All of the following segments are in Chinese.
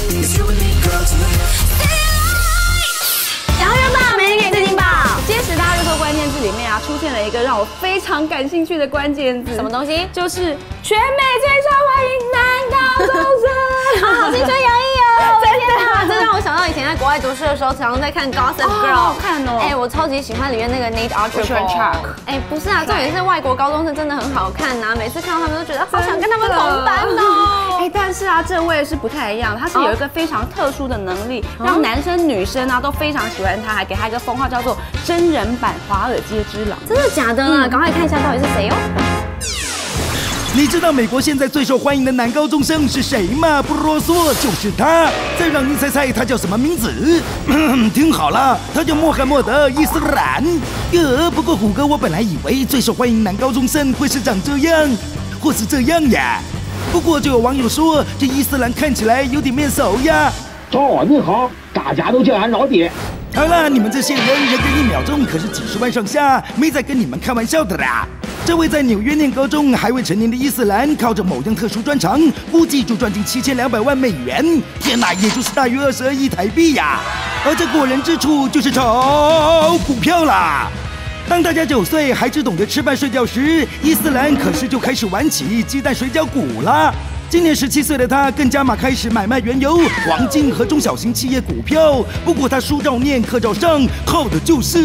洋人报每天给你最劲报。今天10大热搜关键字里面啊，出现了一个让我非常感兴趣的关键字， 什么东西？ 就是全美最受欢迎男高中生， 好青春洋溢哦！天哪，这让我想到以前在国外读书的时候，常常在看《Gossip Girl》， 好看哦。 哎，我超级喜欢里面那个 Nate Archibald。 我喜欢 Chuck。 哎，不是啊，重点是外国高中生真的很好看呐，每次看到他们都觉得好想跟他们同班哦。 哎，但是啊，这位是不太一样，他是有一个非常特殊的能力，让男生女生啊都非常喜欢他，还给他一个封号叫做真人版华尔街之狼。 真的假的呢？赶快看一下到底是谁哦。 你知道美国现在最受欢迎的男高中生是谁吗？不啰嗦，就是他。再让您猜猜他叫什么名字？听好了，他叫穆罕默德·伊斯兰。不过虎哥，我本来以为最受欢迎男高中生会是长这样，或是这样呀。不过就有网友说，这伊斯兰看起来有点面熟呀。 哦，你好，大家都叫俺老爹。 好了，你们这些人人跟1秒钟可是几10万上下，没在跟你们开玩笑的啦。这位在纽约念高中还未成年的伊斯兰，靠着某样特殊专长，估计就赚进7200万美元。天哪，也就是大约22亿台币呀！而这过人之处就是炒股票啦。当大家9岁还只懂得吃饭睡觉时，伊斯兰可是就开始玩起鸡蛋水饺股啦。今年17岁的他更加码开始买卖原油、黄金和中小型企业股票。不过他书照念，课照上，靠的就是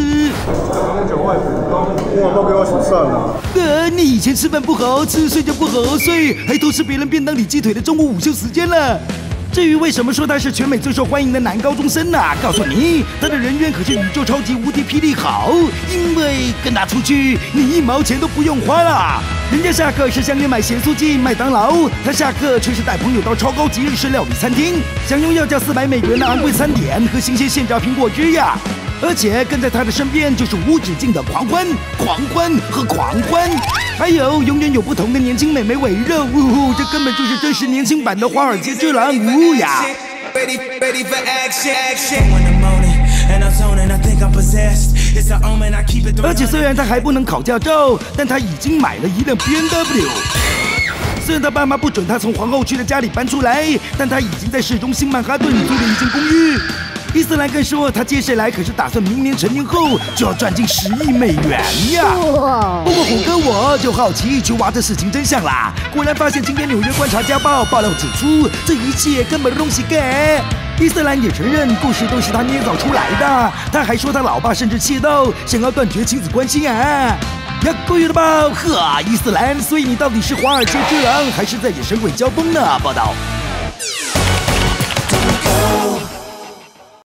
9万股东，我都给我数算了。 你以前吃饭不好吃，睡觉不好睡，还偷吃别人便当里鸡腿的中午午休时间了。至于为什么说他是全美最受欢迎的男高中生呢？告诉你，他的人缘可是宇宙超级无敌霹雳好，因为跟他出去，你1毛钱都不用花啦。人家下课是相约买咸酥鸡、麦当劳，他下课却是带朋友到超高级日式料理餐厅，享用要价400美元的昂贵餐点和新鲜现榨苹果汁呀。而且跟在他的身边就是无止境的狂欢和狂欢，还有永远有不同的年轻美眉围绕，这根本就是真实年轻版的华尔街之狼呀！而且虽然他还不能考驾照，但他已经买了一辆 BMW。虽然他爸妈不准他从皇后区的家里搬出来，但他已经在市中心曼哈顿租了一间公寓。伊斯兰更说，他接下来可是打算明年成年后就要赚进10亿美元呀！不过虎哥我就好奇去挖这事情真相啦，果然发现今天《纽约观察家报》爆料指出，这一切根本都是假。伊斯兰也承认故事都是他捏造出来的，他还说他老爸甚至气到想要断绝亲子关系啊！呀，够了吧？呵，伊斯兰，所以你到底是华尔街之狼，还是在演神鬼交锋呢？报道。